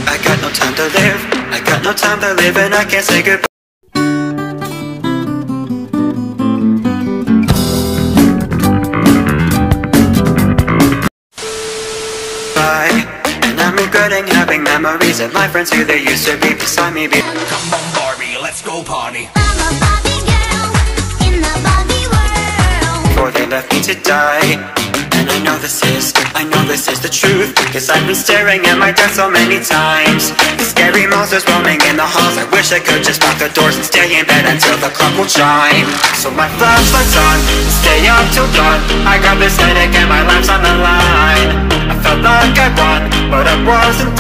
I got no time to live, I got no time to live, and I can't say goodbye. And I'm regretting having memories of my friends who they used to be beside me. Come on Barbie, let's go party. I'm a Barbie girl in the Barbie world. Before they left me to die. And I know this is the truth, cause I've been staring at my death so many times. The scary monsters roaming in the halls. I wish I could just lock the doors and stay in bed until the clock will chime. So my flashlight's on, stay up till dawn. I got this headache and my life's on the line. I felt like I won, but I wasn't